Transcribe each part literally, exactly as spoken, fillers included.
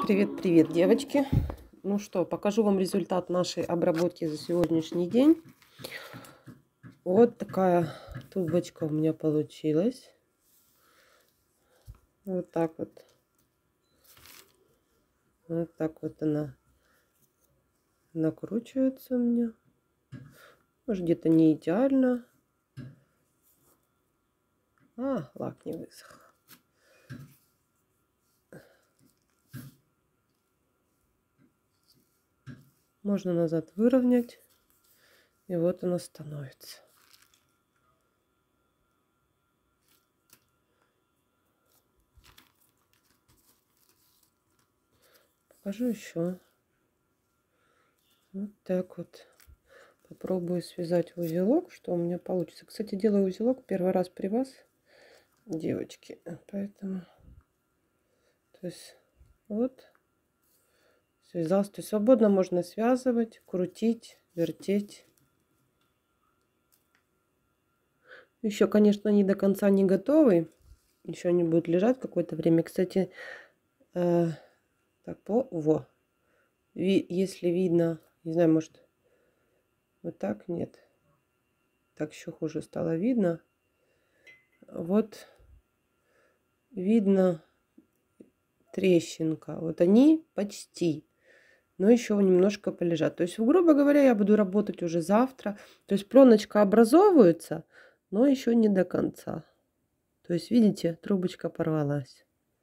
Привет, привет, девочки. Ну что, покажу вам результат нашей обработки за сегодняшний день. Вот такая трубочка у меня получилась. Вот так вот. Вот так вот она накручивается у меня. Может, где-то не идеально. А, лак не высох. Можно назад выровнять. И вот она становится. Покажу еще. Вот так вот. Попробую связать узелок, что у меня получится. Кстати, делаю узелок первый раз при вас, девочки. Поэтому, то есть, вот, связался. То есть, свободно можно связывать, крутить, вертеть. Еще, конечно, не до конца не готовый. Еще они будут лежать какое-то время. Кстати, э, так, по, во. Ви, если видно, не знаю, может, вот так, нет. Так еще хуже стало видно. Вот видно трещинка. Вот они почти. Но еще немножко полежат. То есть, грубо говоря, я буду работать уже завтра. То есть, пленочка образовывается, но еще не до конца. То есть, видите, трубочка порвалась.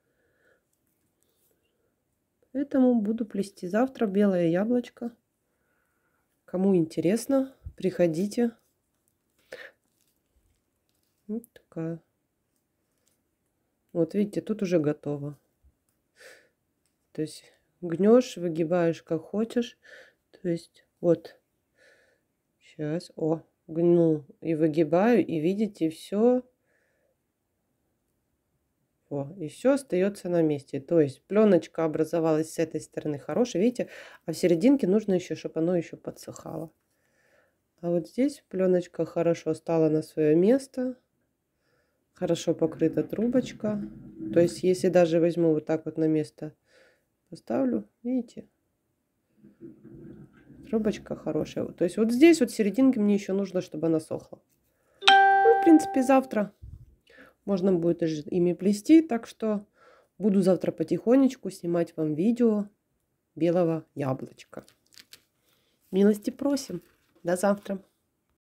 Поэтому буду плести завтра белое яблочко. Кому интересно, приходите. Вот такая. Вот видите, тут уже готово. То есть гнешь, выгибаешь как хочешь. То есть вот. Сейчас. О, гну и выгибаю. И видите, все. О, и все остается на месте. То есть пленочка образовалась с этой стороны хорошая. Видите, а в серединке нужно еще, чтобы оно еще подсыхало. А вот здесь пленочка хорошо стала на свое место. Хорошо покрыта трубочка. То есть, если даже возьму вот так вот на место, поставлю, видите, трубочка хорошая. То есть, вот здесь вот в серединке мне еще нужно, чтобы она сохла. Ну, в принципе, завтра можно будет ими плести. Так что буду завтра потихонечку снимать вам видео белого яблочка. Милости просим. До завтра.